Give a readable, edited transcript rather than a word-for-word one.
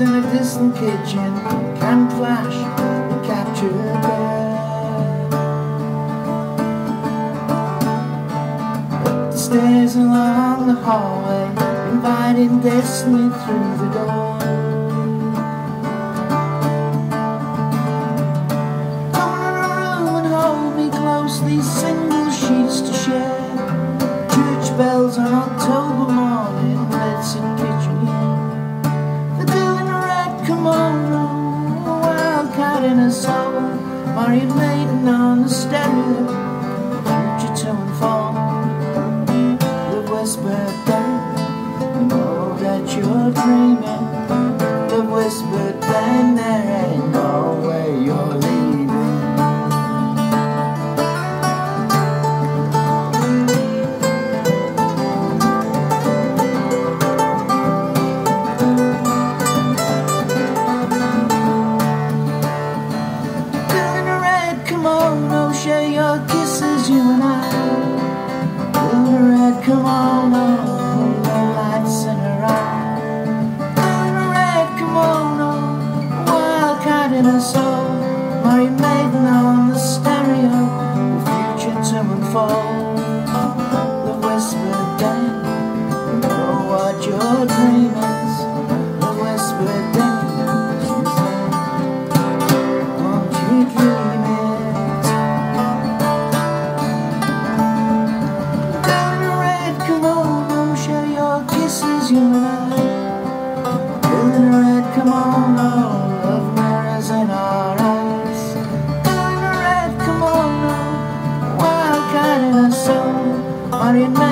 in a distant kitchen can flash the captured bear. Up the stairs along the hallway, inviting destiny through the door. Come in a room and hold me close, these single sheets to share. Church bells on October morning, let's in kitchen here. The girl in a red kimono, a wildcat in her soul, married maiden on the stereo, future to unfold. The whispered then, know that you're dreaming. The whispered then, there ain't no way you're leaving. Kimono, share your kisses, you and I. In a red kimono, the lights in her eye. In a red kimono, a wildcat in her soul, married maiden on the stereo, the future to unfold. The whispered then, you know what your dream is. The whispered then, she said, won't you dream it? You and I, in a red kimono, love mirrors in our eyes. In a red kimono, wildcat in her soul, married man.